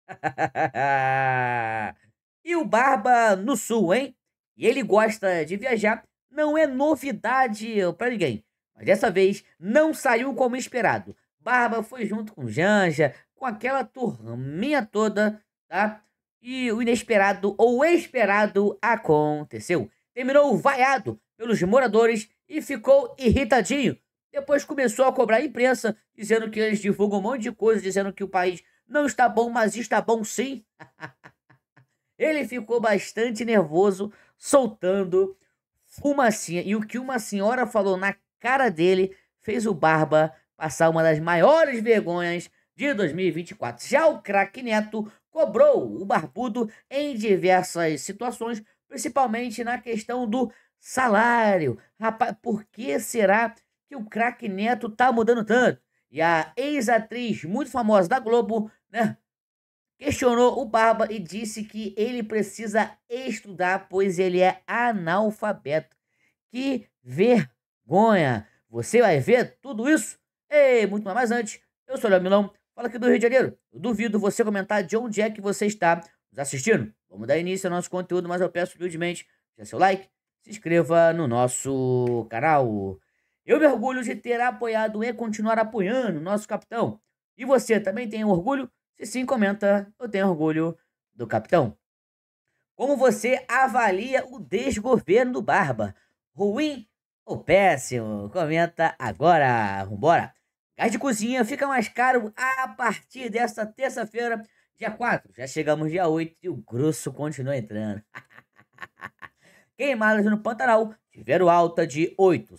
E o Barba no Sul, hein? E ele gosta de viajar, não é novidade pra ninguém. Mas dessa vez não saiu como esperado. Barba foi junto com Janja, com aquela turminha toda, tá? E o inesperado ou o esperado aconteceu. Terminou vaiado pelos moradores e ficou irritadinho. Depois começou a cobrar a imprensa, dizendo que eles divulgam um monte de coisa, dizendo que o país não está bom, mas está bom sim. Ele ficou bastante nervoso, soltando fumacinha. E o que uma senhora falou na cara dele fez o Barba passar uma das maiores vergonhas de 2024. Já o craque Neto cobrou o Barbudo em diversas situações, principalmente na questão do salário. Rapaz, por que será que o craque Neto tá mudando tanto? E a ex-atriz muito famosa da Globo, né, questionou o Barba e disse que ele precisa estudar, pois ele é analfabeto. Que vergonha! Você vai ver tudo isso? E muito mais antes, eu sou o Léo Milão, fala aqui do Rio de Janeiro. Eu duvido você comentar de onde é que você está nos assistindo. Vamos dar início ao nosso conteúdo, mas eu peço humildemente, deixe seu like, se inscreva no nosso canal. Eu me orgulho de ter apoiado e continuar apoiando o nosso capitão. E você também tem orgulho? Se sim, comenta, eu tenho orgulho do capitão. Como você avalia o desgoverno do Barba? Ruim ou péssimo? Comenta agora. Vambora. Gás de cozinha fica mais caro a partir desta terça-feira, dia 4. Já chegamos dia 8 e o grosso continua entrando. Queimadas no Pantanal tiveram alta de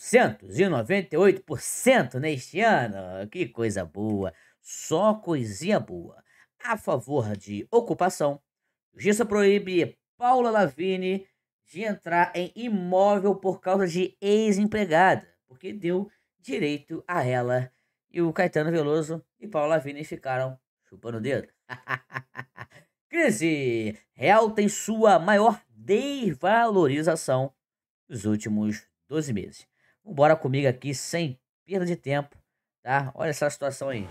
898% neste ano. Que coisa boa. Só coisinha boa. A favor de ocupação, Justiça proíbe Paula Lavigne de entrar em imóvel por causa de ex-empregada, porque deu direito a ela. E o Caetano Veloso e Paula Lavigne ficaram chupando o dedo. Crise real tem sua maior desvalorização nos últimos 12 meses. Vambora comigo aqui sem perda de tempo, tá? Olha essa situação aí.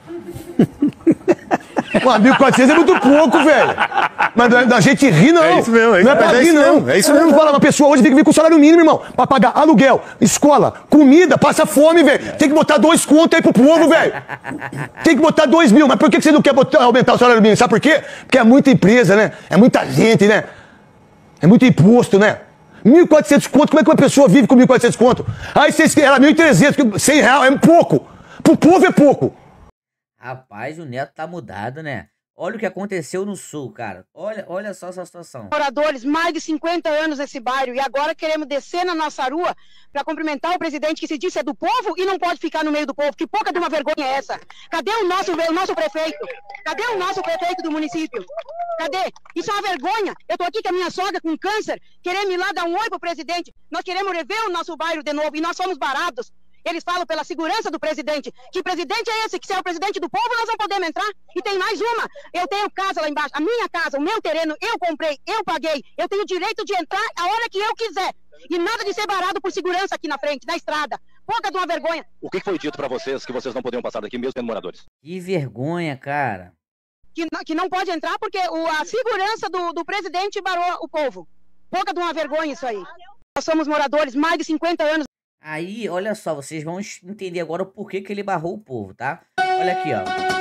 Pô, 1.400 é muito pouco, velho. Mas da gente rir, não. É isso mesmo, não é pra rir, não. É isso mesmo. Fala, uma pessoa hoje tem que vir com salário mínimo, irmão. Pra pagar aluguel, escola, comida, passa fome, velho. Tem que botar 2 contos aí pro povo, velho. Tem que botar 2 mil. Mas por que você não quer aumentar o salário mínimo? Sabe por quê? Porque é muita empresa, né? É muita gente, né? É muito imposto, né? 1.400 conto, como é que uma pessoa vive com 1.400 conto? Aí vocês querem 1.300, 100 reais é pouco. Pro povo é pouco. Rapaz, o Neto tá mudado, né? Olha o que aconteceu no Sul, cara. Olha só essa situação. Moradores, mais de 50 anos nesse bairro, e agora queremos descer na nossa rua para cumprimentar o presidente que se diz é do povo e não pode ficar no meio do povo. Que pouca de uma vergonha é essa? Cadê o nosso prefeito? Cadê o nosso prefeito do município? Cadê? Isso é uma vergonha. Eu tô aqui com a minha sogra com câncer, querendo ir lá dar um oi pro presidente. Nós queremos rever o nosso bairro de novo e nós somos baratos. Eles falam pela segurança do presidente. Que presidente é esse? Que se é o presidente do povo, nós não podemos entrar. E tem mais uma. Eu tenho casa lá embaixo. A minha casa, o meu terreno, eu comprei, eu paguei. Eu tenho o direito de entrar a hora que eu quiser. E nada de ser barado por segurança aqui na frente, na estrada. Pouca de uma vergonha. O que foi dito pra vocês que vocês não podiam passar daqui mesmo tendo moradores? Que vergonha, cara. Que não pode entrar porque a segurança do presidente barou o povo. Pouca de uma vergonha isso aí. Nós somos moradores, mais de 50 anos. Aí, olha só, vocês vão entender agora o porquê que ele barrou o povo, tá? Olha aqui, ó.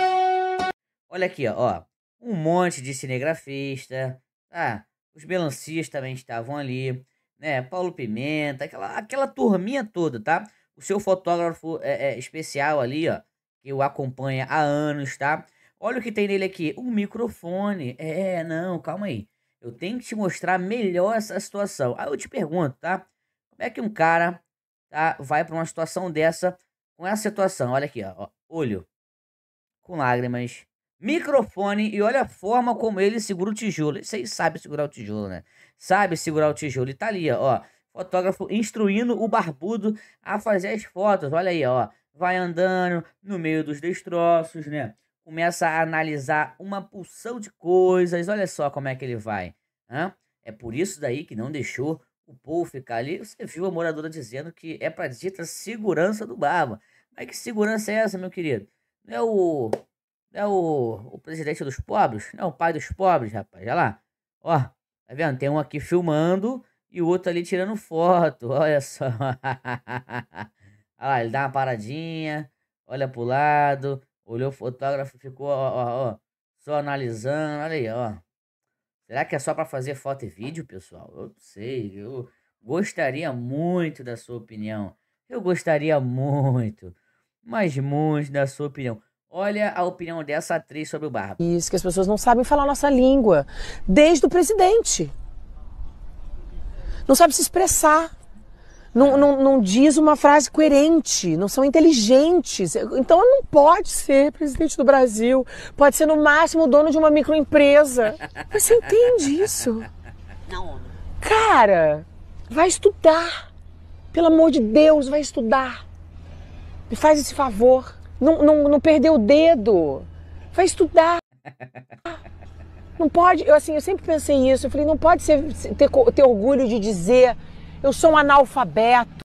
Olha aqui, ó. Um monte de cinegrafista, tá? Os melancias também estavam ali, né? Paulo Pimenta, aquela turminha toda, tá? O seu fotógrafo especial ali, ó, que o acompanha há anos, tá? Olha o que tem nele aqui, um microfone. Não, calma aí. Eu tenho que te mostrar melhor essa situação. Aí eu te pergunto, tá? Como é que um cara, tá, vai pra uma situação dessa, com essa situação? Olha aqui, ó. Olho com lágrimas, microfone e olha a forma como ele segura o tijolo. Vocês sabem segurar o tijolo, né? Sabe segurar o tijolo. E tá ali, ó. Fotógrafo instruindo o barbudo a fazer as fotos. Olha aí, ó. Vai andando no meio dos destroços, né? Começa a analisar uma porção de coisas. Olha só como é que ele vai. É por isso daí que não deixou o povo ficar ali. Você viu a moradora dizendo que é pra dita segurança do Barba. Mas que segurança é essa, meu querido? Não É o presidente dos pobres? Não, o pai dos pobres, rapaz. Olha lá. Ó, tá vendo? Tem um aqui filmando e o outro ali tirando foto. Olha só. Olha lá, ele dá uma paradinha, olha pro lado, olhou o fotógrafo, ficou, ó, só analisando. Olha aí, ó. Será que é só pra fazer foto e vídeo, pessoal? Eu não sei. Eu gostaria muito da sua opinião. Eu gostaria muito, mas muito da sua opinião. Olha a opinião dessa atriz sobre o Barba. Isso, que as pessoas não sabem falar a nossa língua, desde o presidente. Não sabe se expressar, não diz uma frase coerente, não são inteligentes. Então não pode ser presidente do Brasil, pode ser no máximo dono de uma microempresa. Você entende isso? Não. Cara, vai estudar. Pelo amor de Deus, vai estudar. Me faz esse favor. Não perder o dedo. Vai estudar. Não pode, eu sempre pensei isso. Eu falei, não pode ter orgulho de dizer, eu sou um analfabeto.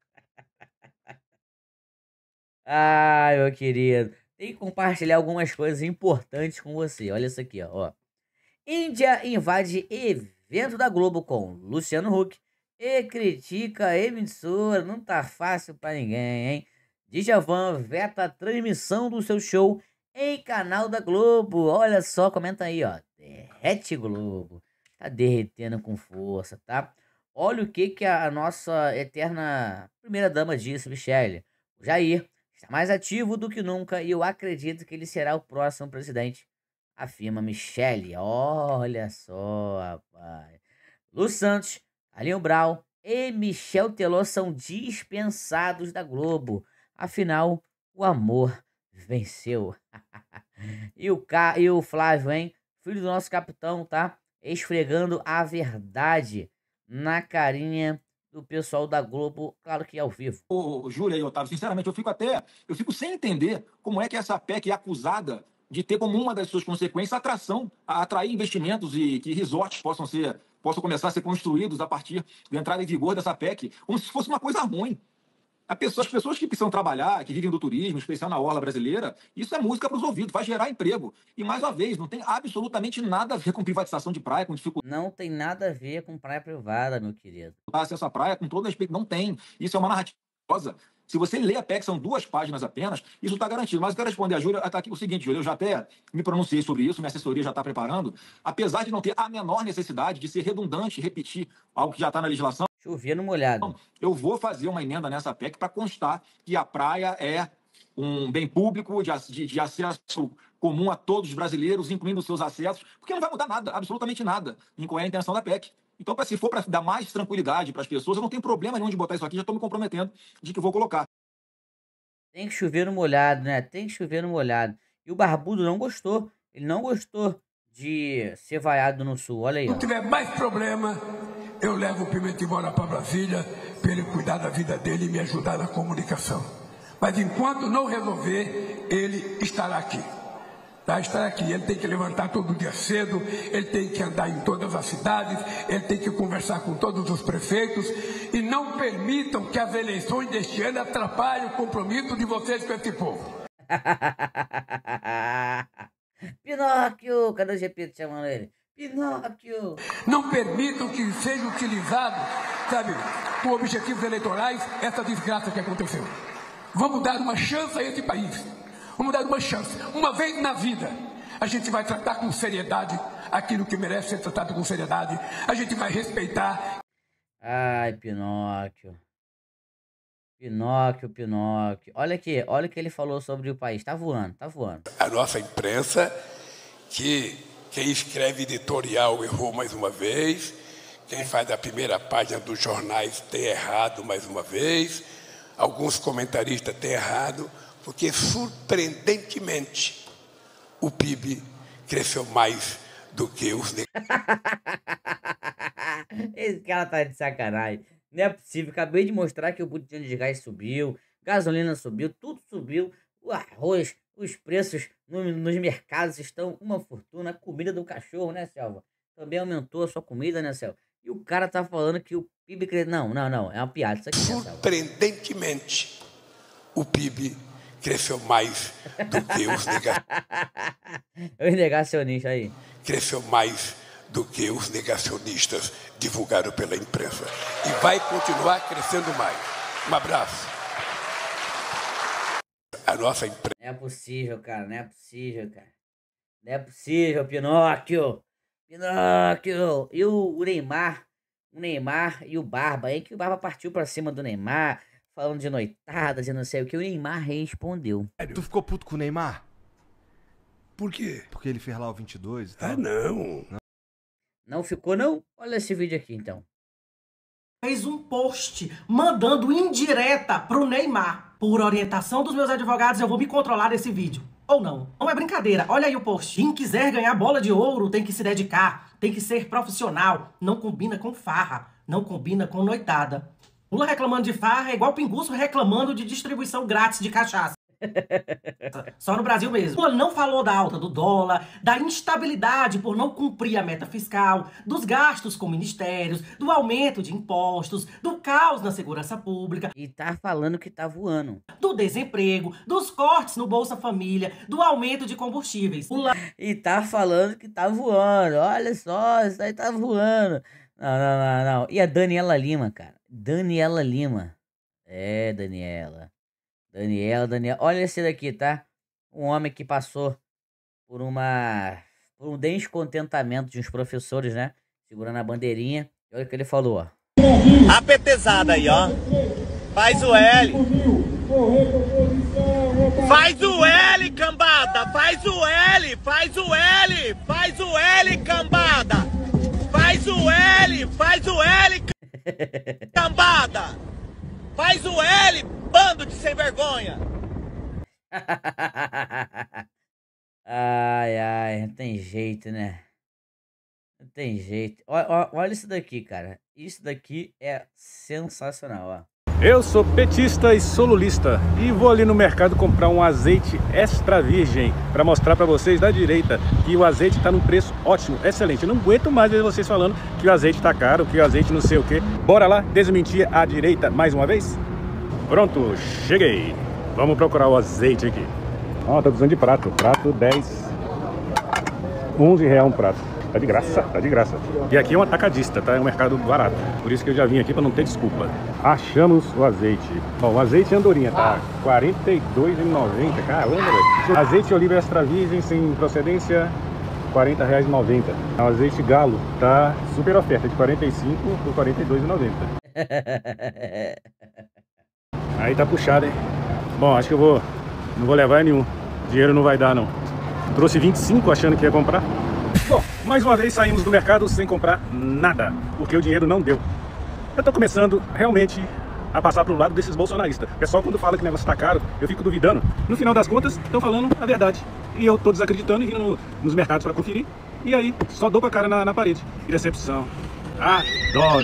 Ai, meu querido. Tem que compartilhar algumas coisas importantes com você. Olha isso aqui, ó. Índia invade evento da Globo com Luciano Huck e critica a emissora. Não tá fácil pra ninguém, hein? Djavan veta a transmissão do seu show em canal da Globo. Olha só, comenta aí, ó. Derrete Globo. Tá derretendo com força, tá? Olha o que a nossa eterna primeira-dama disse, Michele. O Jair está mais ativo do que nunca e eu acredito que ele será o próximo presidente, afirma Michele. Olha só, rapaz. Lu Santos, Carlinhos Brau e Michel Teló são dispensados da Globo. Afinal, o amor venceu. E o Flávio, hein? Filho do nosso capitão, tá? Esfregando a verdade na carinha do pessoal da Globo, claro que ao vivo. Ô, Júlia e Otávio, sinceramente, eu fico sem entender como é que essa PEC é acusada de ter como uma das suas consequências a atração, a atrair investimentos e que resorts possam começar a ser construídos a partir da entrada em vigor dessa PEC, como se fosse uma coisa ruim. As pessoas que precisam trabalhar, que vivem do turismo, em especial na orla brasileira, isso é música para os ouvidos, vai gerar emprego. E, mais uma vez, não tem absolutamente nada a ver com privatização de praia, com dificuldade. Não tem nada a ver com praia privada, meu querido. Acesso à praia, com todo respeito, não tem. Isso é uma narrativa. Se você lê a PEC, são 2 páginas apenas, isso está garantido. Mas eu quero responder a Júlia, está aqui o seguinte, Júlia, eu já até me pronunciei sobre isso, minha assessoria já está preparando, apesar de não ter a menor necessidade de ser redundante, repetir algo que já está na legislação. Chovia no molhado. Eu vou fazer uma emenda nessa PEC para constar que a praia é um bem público de acesso comum a todos os brasileiros, incluindo os seus acessos, porque não vai mudar nada, absolutamente nada, em qual é a intenção da PEC. Então, se for para dar mais tranquilidade para as pessoas, eu não tenho problema nenhum de botar isso aqui, já estou me comprometendo de que vou colocar. Tem que chover no molhado, né? Tem que chover no molhado. E o Barbudo não gostou. Ele não gostou de ser vaiado no Sul. Olha aí, ó. Se tiver mais problema, eu levo o Pimenta embora para Brasília para ele cuidar da vida dele e me ajudar na comunicação. Mas enquanto não resolver, ele estará aqui. Estará aqui. Ele tem que levantar todo dia cedo, ele tem que andar em todas as cidades, ele tem que conversar com todos os prefeitos e não permitam que as eleições deste ano atrapalhem o compromisso de vocês com esse povo. Pinóquio! Cadê o GP chamando ele? Pinóquio! Não permitam que seja utilizado, sabe, com objetivos eleitorais, essa desgraça que aconteceu. Vamos dar uma chance a esse país. Vamos dar uma chance. Uma vez na vida, a gente vai tratar com seriedade aquilo que merece ser tratado com seriedade. A gente vai respeitar. Ai, Pinóquio. Pinóquio. Olha aqui, olha o que ele falou sobre o país. Tá voando. A nossa imprensa, que quem escreve editorial errou mais uma vez, quem faz a primeira página dos jornais tem errado mais uma vez, alguns comentaristas têm errado, porque surpreendentemente o PIB cresceu mais do que os... Esse cara tá de sacanagem. Não é possível. Acabei de mostrar que o botijão de gás subiu, gasolina subiu, tudo subiu. O arroz, os preços nos mercados estão uma fortuna. A comida do cachorro, né, Selva? Também aumentou a sua comida, né, Selva? E o cara tá falando que o PIB cresceu. Não. É uma piada isso aqui, né, Selva? Surpreendentemente, o PIB cresceu mais do que os negacionistas aí. Cresceu mais do que os negacionistas divulgaram pela imprensa. E vai continuar crescendo mais. Um abraço. A nossa imprensa... Não é possível, cara. Não é possível, cara. Não é possível, Pinóquio. Pinóquio. E o Neymar. O Neymar e o Barba, hein? Que o Barba partiu pra cima do Neymar, falando de noitadas e não sei o que. O Neymar respondeu. Tu ficou puto com o Neymar? Por quê? Porque ele fez lá o 22 e tal? Ah, não. Não ficou, não? Olha esse vídeo aqui, então. Fez um post mandando indireta pro Neymar. Por orientação dos meus advogados, eu vou me controlar desse vídeo. Ou não. Não é brincadeira. Olha aí o post. Quem quiser ganhar bola de ouro tem que se dedicar. Tem que ser profissional. Não combina com farra. Não combina com noitada. Lula reclamando de farra é igual Pinguço reclamando de distribuição grátis de cachaça. Só no Brasil mesmo. Lula não falou da alta do dólar, da instabilidade por não cumprir a meta fiscal, dos gastos com ministérios, do aumento de impostos, do caos na segurança pública. E tá falando que tá voando. Do desemprego, dos cortes no Bolsa Família, do aumento de combustíveis. E tá falando que tá voando. Olha só, isso aí tá voando. Não. E a Daniela Lima, cara. Daniela Lima. É, Daniela. Olha esse daqui, tá? Um homem que passou por um descontentamento de uns professores, né? Segurando a bandeirinha. E olha o que ele falou, ó. A petezada aí, ó. Faz o L. Faz o L, cambada. Faz o L, cambada. Faz o L, cambada. Faz o L, bando de sem vergonha. Ai, não tem jeito, né? Não tem jeito. Olha isso daqui, cara. Isso daqui é sensacional, ó. Eu sou petista e sou lulista e vou ali no mercado comprar um azeite extra virgem para mostrar para vocês da direita que o azeite está num preço ótimo, excelente. Eu não aguento mais ver vocês falando que o azeite está caro, que o azeite não sei o que. Bora lá desmentir a direita mais uma vez? Pronto, cheguei. Vamos procurar o azeite aqui. Ó, tô precisando de prato. Prato 10, 11 reais um prato. Tá de graça, tá de graça. E aqui é um atacadista, tá? É um mercado barato. Por isso que eu já vim aqui para não ter desculpa. Achamos o azeite. Bom, o azeite Andorinha tá R$ 42,90. Caramba, velho. Azeite oliva extra virgem sem procedência, R$ 40,90. O azeite galo tá super oferta, de 45 por R$ 42,90. Aí tá puxado, hein? Bom, acho que não vou levar nenhum. Dinheiro não vai dar, não. Trouxe 25 achando que ia comprar. Bom, mais uma vez saímos do mercado sem comprar nada, porque o dinheiro não deu. Eu tô começando realmente a passar pro lado desses bolsonaristas. O pessoal, quando fala que o negócio tá caro, eu fico duvidando. No final das contas, estão falando a verdade. E eu tô desacreditando e indo nos mercados para conferir. E aí, só dou com a cara na parede. Que decepção. Adoro!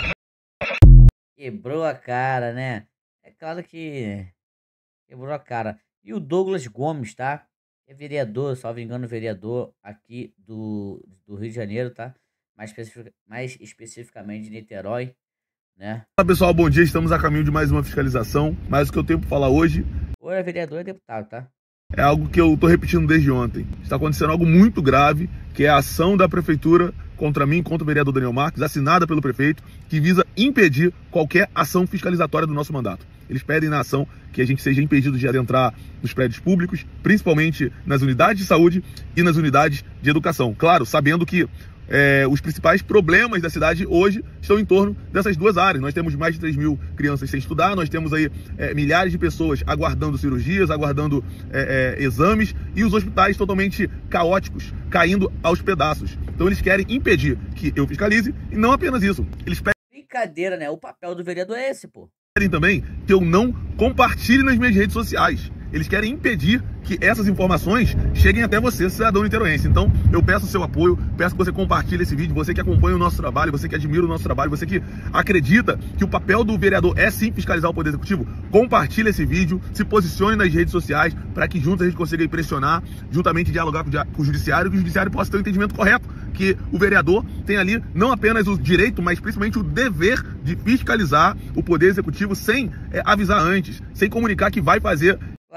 Quebrou a cara, né? É claro que quebrou a cara. E o Douglas Gomes, tá? É vereador, salvo engano, vereador aqui do Rio de Janeiro, tá? Mais especificamente de Niterói, né? Olá pessoal, bom dia, estamos a caminho de mais uma fiscalização, mas o que eu tenho para falar hoje... Ou é vereador ou é deputado, tá? É algo que eu tô repetindo desde ontem. Está acontecendo algo muito grave, que é a ação da prefeitura contra mim, contra o vereador Daniel Marques, assinada pelo prefeito, que visa impedir qualquer ação fiscalizatória do nosso mandato. Eles pedem na ação que a gente seja impedido de adentrar nos prédios públicos, principalmente nas unidades de saúde e nas unidades de educação. Claro, sabendo que os principais problemas da cidade hoje estão em torno dessas duas áreas. Nós temos mais de 3 mil crianças sem estudar, nós temos aí milhares de pessoas aguardando cirurgias, aguardando exames e os hospitais totalmente caóticos, caindo aos pedaços. Então eles querem impedir que eu fiscalize e não apenas isso. Eles pedem... Brincadeira, né? O papel do vereador é esse, pô. Querem também que eu não compartilhe nas minhas redes sociais. Eles querem impedir que essas informações cheguem até você, cidadão niteroense. Então, eu peço o seu apoio, peço que você compartilhe esse vídeo, você que acompanha o nosso trabalho, você que admira o nosso trabalho, você que acredita que o papel do vereador é sim fiscalizar o Poder Executivo, compartilhe esse vídeo, se posicione nas redes sociais para que juntos a gente consiga pressionar, juntamente dialogar com o Judiciário, que o Judiciário possa ter um entendimento correto, que o vereador tem ali não apenas o direito, mas principalmente o dever de fiscalizar o Poder Executivo sem avisar antes, sem comunicar que vai fazer.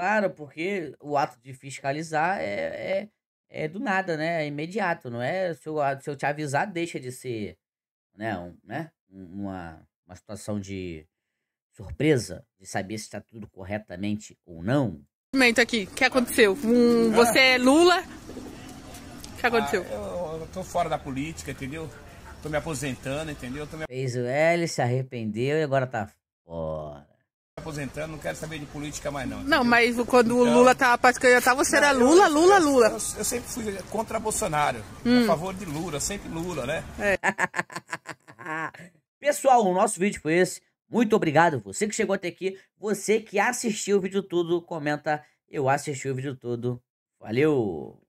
Claro, porque o ato de fiscalizar é do nada, né? É imediato, não é? Se eu te avisar, deixa de ser, né? Uma situação de surpresa, de saber se está tudo corretamente ou não. Aqui, o que aconteceu? Você é Lula? O que aconteceu? Eu tô fora da política, entendeu? Tô me aposentando, entendeu? Fez o L, se arrependeu e agora tá fora. Aposentando, não quero saber de política mais não. Não, mas quando o Lula tava pra candidatar, você era Lula. Eu sempre fui contra Bolsonaro, a favor de Lula, sempre Lula, né? Pessoal, o nosso vídeo foi esse. Muito obrigado, você que chegou até aqui, você que assistiu o vídeo todo, comenta, eu assisti o vídeo todo. Valeu!